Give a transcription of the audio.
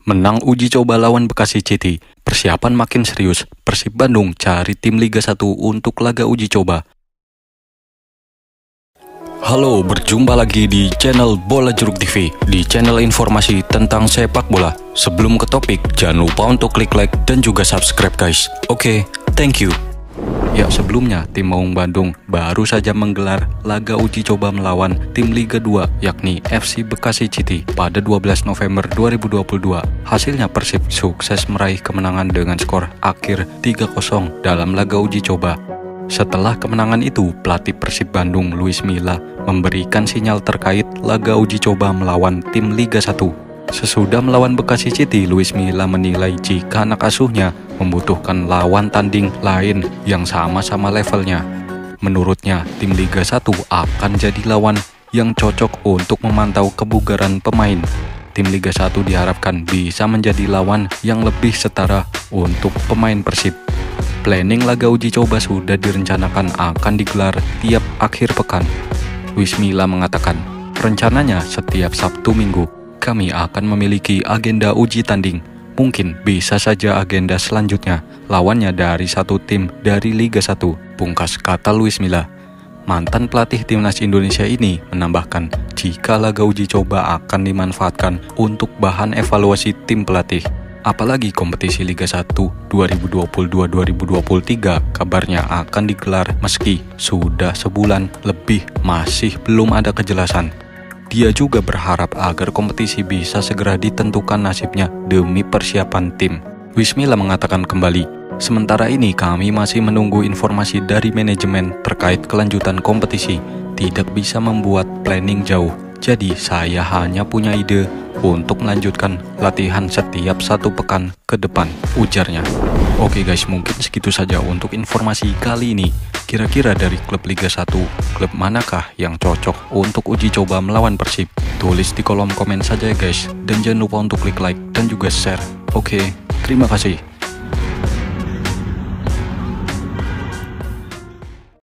Menang uji coba lawan Bekasi City, persiapan makin serius. Persib Bandung cari tim Liga 1 untuk laga uji coba. Halo, berjumpa lagi di channel Bola Jeruk TV, di channel informasi tentang sepak bola. Sebelum ke topik, jangan lupa untuk klik like dan juga subscribe guys. Oke, thank you. Ya, sebelumnya tim Maung Bandung baru saja menggelar laga uji coba melawan tim Liga 2 yakni FC Bekasi City pada 12 November 2022. Hasilnya Persib sukses meraih kemenangan dengan skor akhir 3-0 dalam laga uji coba. Setelah kemenangan itu, pelatih Persib Bandung Luis Milla memberikan sinyal terkait laga uji coba melawan tim Liga 1. Sesudah melawan Bekasi City, Luis Milla menilai jika anak asuhnya membutuhkan lawan tanding lain yang sama-sama levelnya. Menurutnya, tim Liga 1 akan jadi lawan yang cocok untuk memantau kebugaran pemain. Tim Liga 1 diharapkan bisa menjadi lawan yang lebih setara untuk pemain Persib. Planning laga uji coba sudah direncanakan akan digelar tiap akhir pekan. Luis Milla mengatakan, rencananya setiap Sabtu Minggu kami akan memiliki agenda uji tanding. Mungkin bisa saja agenda selanjutnya lawannya dari satu tim dari Liga 1, pungkas kata Luis Milla. Mantan pelatih timnas Indonesia ini menambahkan jika laga uji coba akan dimanfaatkan untuk bahan evaluasi tim pelatih. Apalagi kompetisi Liga 1 2022-2023 kabarnya akan digelar meski sudah sebulan lebih masih belum ada kejelasan. Dia juga berharap agar kompetisi bisa segera ditentukan nasibnya demi persiapan tim. Luis Milla mengatakan kembali, sementara ini kami masih menunggu informasi dari manajemen terkait kelanjutan kompetisi. Tidak bisa membuat planning jauh, jadi saya hanya punya ide untuk melanjutkan latihan setiap satu pekan ke depan, ujarnya. Oke guys, mungkin segitu saja untuk informasi kali ini. Kira-kira dari klub Liga 1, klub manakah yang cocok untuk uji coba melawan Persib? Tulis di kolom komen saja ya guys. Dan jangan lupa untuk klik like dan juga share. Oke, terima kasih.